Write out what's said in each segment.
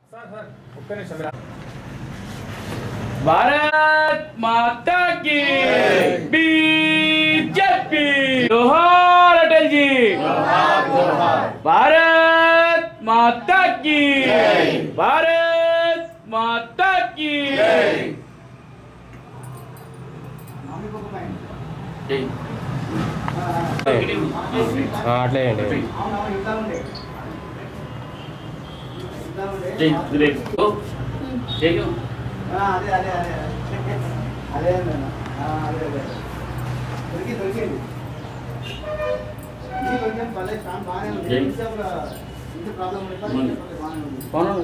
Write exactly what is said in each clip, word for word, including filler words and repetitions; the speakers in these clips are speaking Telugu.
भारत माता की बीजेपी जोहार अटल जी, भारत माता की, भारत माता की అదే అదే అదే అదే అదే అదే దొరికి దొరికింది ఇది కొంచెం పల్లె స్టాండ్ బాగానే ఉంది ఇంత ప్రాబ్లం ఉంది బాగానే ఉంది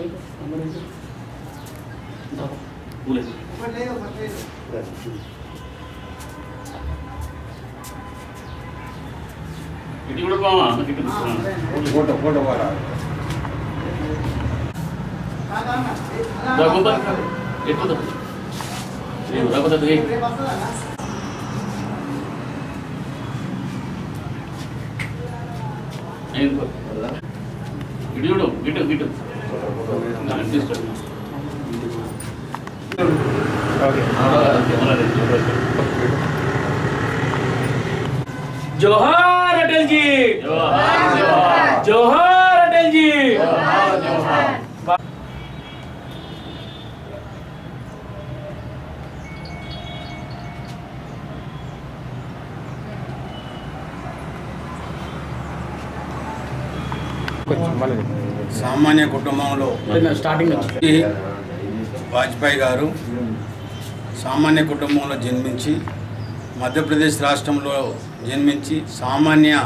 ఒకటి లేదు ఒకటి లేదు ఇది కూడా బాగా ఫోటో ఫోటో వారా ఎక్కువ రాకపోతే ఇటు చూడు ఇటు ఇటు जोहार अटल जी, जोहार अटल जी। సామాన్య కుటుంబంలో స్టార్టింగ్ వాజ్పేయి గారు సామాన్య కుటుంబంలో జన్మించి మధ్యప్రదేశ్ రాష్ట్రంలో జన్మించి సామాన్య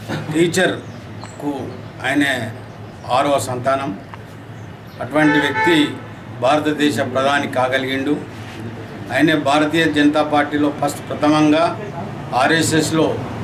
టీచర్కు ఆయన ఆరవ సంతానం. అటువంటి వ్యక్తి భారతదేశ ప్రధాని కాగలిగిండు. ఆయన భారతీయ జనతా పార్టీలో ఫస్ట్ ప్రథమంగా ఆర్ఎస్ఎస్లో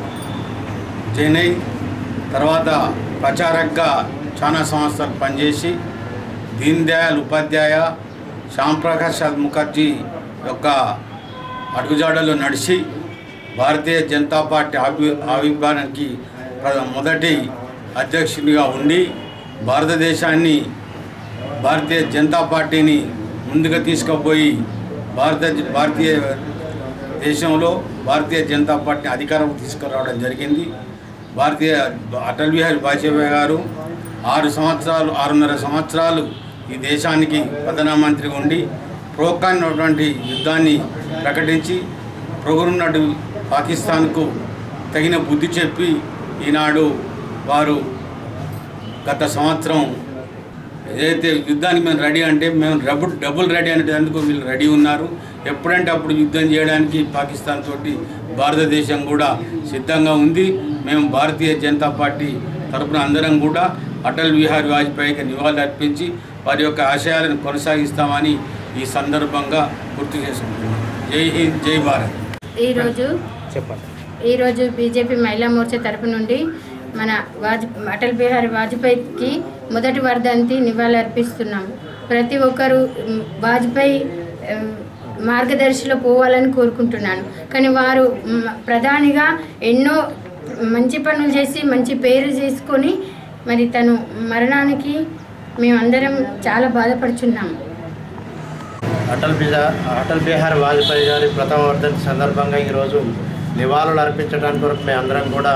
జాయిన్ అయి తర్వాత ప్రచారకగా చాలా సంవత్సరాలు పనిచేసి దీన్ దయాళ్ ఉపాధ్యాయ, శ్యాంప్రసాద్ ముఖర్జీ యొక్క అడుగుజాడలో నడిచి భారతీయ జనతా పార్టీ ఆవి ఆవిర్భావానికి మొదటి అధ్యక్షునిగా ఉండి భారతదేశాన్ని భారతీయ జనతా పార్టీని ముందుగా తీసుకుపోయి భారత భారతీయ దేశంలో భారతీయ జనతా పార్టీ అధికారం తీసుకురావడం జరిగింది. భారతీయ అటల్ బిహారీ వాజ్పేయి గారు ఆరు సంవత్సరాలు ఆరున్నర సంవత్సరాలు ఈ దేశానికి ప్రధానమంత్రి ఉండి ప్రోకాన్ అటువంటి యుద్ధాన్ని ప్రకటించి పొరుగున్నట్టు పాకిస్తాన్కు తగిన బుద్ధి చెప్పి ఈనాడు వారు గత సంవత్సరం ఏదైతే యుద్ధానికి మేము రెడీ అంటే మేము డబుల్ డబుల్ రెడీ అనేందుకు వీళ్ళు రెడీ ఉన్నారు. ఎప్పుడంటే అప్పుడు యుద్ధం చేయడానికి పాకిస్తాన్ తోటి భారతదేశం కూడా సిద్ధంగా ఉంది. మేము భారతీయ జనతా పార్టీ తరపున అందరం కూడా అటల్ బిహారీ వాజ్పేయికి నివాళులు అర్పించి వారి యొక్క ఆశయాలను కొనసాగిస్తామని ఈ సందర్భంగా గుర్తు చేసుకుంటున్నాం. జై హింద్, జై భారత్. ఈరోజు చెప్పండి ఈరోజు బీజేపీ మహిళా మోర్చా తరపు నుండి మన వాజ్ అటల్ బిహారీ వాజ్పేయికి మొదటి వర్ధంతి నివాళులు అర్పిస్తున్నాము. ప్రతి ఒక్కరూ వాజ్పేయి మార్గదర్శిలో పోవాలని కోరుకుంటున్నాను. కానీ వారు ప్రధానిగా ఎన్నో మంచి పనులు చేసి మంచి పేరు చేసుకొని మరి తను మరణానికి మేమందరం చాలా బాధపడుచున్నాము. అటల్ బిహార్ అటల్ బిహారీ వాజ్పేయి గారి ప్రథమ వర్ధంతి సందర్భంగా ఈరోజు నివాళులు అర్పించడానికి కొరకు మేమందరం కూడా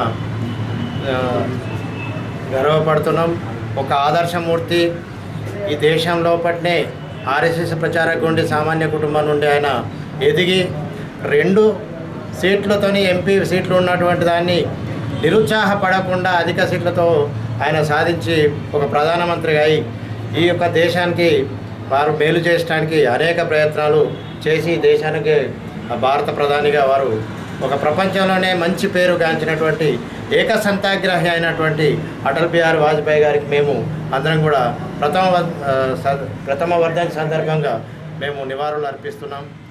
గర్వపడుతున్నాం. ఒక ఆదర్శమూర్తి ఈ దేశంలో పట్నే ఆర్ఎస్ఎస్ ప్రచారక ఉండి సామాన్య కుటుంబం నుండి ఆయన ఎదిగి రెండు సీట్లతోని ఎంపీ సీట్లు ఉన్నటువంటి దాన్ని నిరుత్సాహపడకుండా అధిక సీట్లతో ఆయన సాధించి ఒక ప్రధానమంత్రిగా అయి ఈ యొక్క దేశానికి వారు మేలు చేయడానికి అనేక ప్రయత్నాలు చేసి దేశానికి భారత ప్రధానిగా వారు ఒక ప్రపంచంలోనే మంచి పేరు గాంచినటువంటి ఏకసంతాగ్రహి అయినటువంటి అటల్ బిహారీ వాజ్పేయి గారికి మేము అందరం కూడా ప్రథమ ప్రథమ వర్ధంతి సందర్భంగా మేము నివాళులు అర్పిస్తున్నాం.